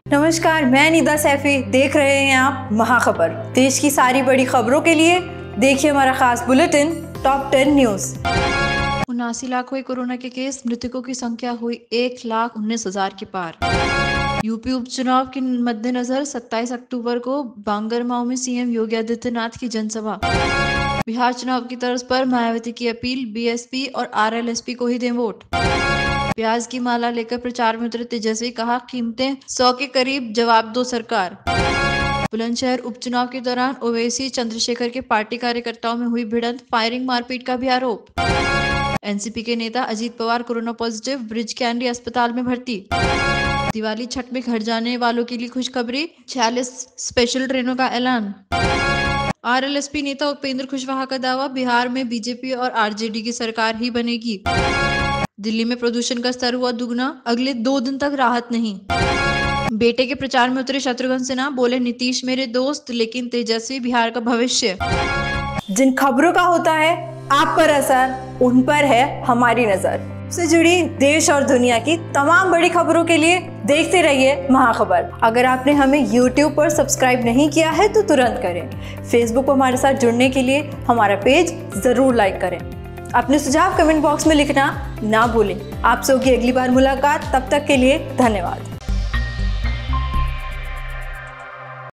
नमस्कार, मैं निदा सैफी। देख रहे हैं आप महाखबर। देश की सारी बड़ी खबरों के लिए देखिए हमारा खास बुलेटिन टॉप 10 न्यूज। 79 लाख हुए कोरोना के केस, मृतकों की संख्या हुई 1,19,000 के पार। यूपी उपचुनाव के मद्देनजर 27 अक्टूबर को बांगरमाऊ में सीएम योगी आदित्यनाथ की जनसभा। बिहार चुनाव की तर्ज पर मायावती की अपील, बीएसपी और आरएलएसपी को ही दें वोट। प्याज की माला लेकर प्रचार में उतरे तेजस्वी, कहा कीमतें 100 के करीब, जवाब दो सरकार। बुलंदशहर उपचुनाव के दौरान ओवैसी चंद्रशेखर के पार्टी कार्यकर्ताओं में हुई भिड़ंत, फायरिंग मारपीट का भी आरोप। एनसीपी के नेता अजीत पवार कोरोना पॉजिटिव, ब्रिज कैंडी अस्पताल में भर्ती। दिवाली छठ में घर जाने वालों के लिए खुशखबरी, 46 स्पेशल ट्रेनों का ऐलान। आरएलएसपी नेता उपेंद्र कुशवाहा का दावा, बिहार में बीजेपी और आरजेडी की सरकार ही बनेगी। दिल्ली में प्रदूषण का स्तर हुआ दुगना, अगले 2 दिन तक राहत नहीं। बेटे के प्रचार में उतरे शत्रुघ्न सिन्हा, बोले नीतीश मेरे दोस्त लेकिन तेजस्वी बिहार का भविष्य। जिन खबरों का होता है आप पर असर, उन पर है हमारी नजर। से जुड़ी देश और दुनिया की तमाम बड़ी खबरों के लिए देखते रहिए महाखबर। अगर आपने हमें YouTube पर सब्सक्राइब नहीं किया है तो तुरंत करें। Facebook पर हमारे साथ जुड़ने के लिए हमारा पेज जरूर लाइक करें। अपने सुझाव कमेंट बॉक्स में लिखना ना भूलें। आपसे होगी अगली बार मुलाकात, तब तक के लिए धन्यवाद।